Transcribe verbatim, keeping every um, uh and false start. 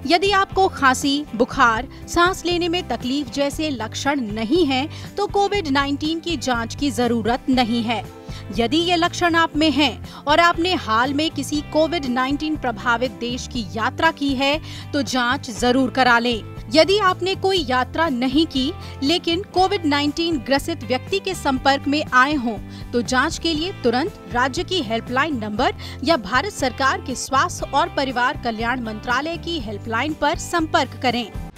यदि आपको खांसी, बुखार, सांस लेने में तकलीफ जैसे लक्षण नहीं हैं, तो कोविड उन्नीस की जांच की जरूरत नहीं है। यदि ये लक्षण आप में हैं और आपने हाल में किसी कोविड उन्नीस प्रभावित देश की यात्रा की है, तो जांच जरूर करा लें। यदि आपने कोई यात्रा नहीं की लेकिन कोविड उन्नीस ग्रसित व्यक्ति के संपर्क में आए हों, तो जांच के लिए तुरंत राज्य की हेल्पलाइन नंबर या भारत सरकार के स्वास्थ्य और परिवार कल्याण मंत्रालय की हेल्पलाइन पर संपर्क करें।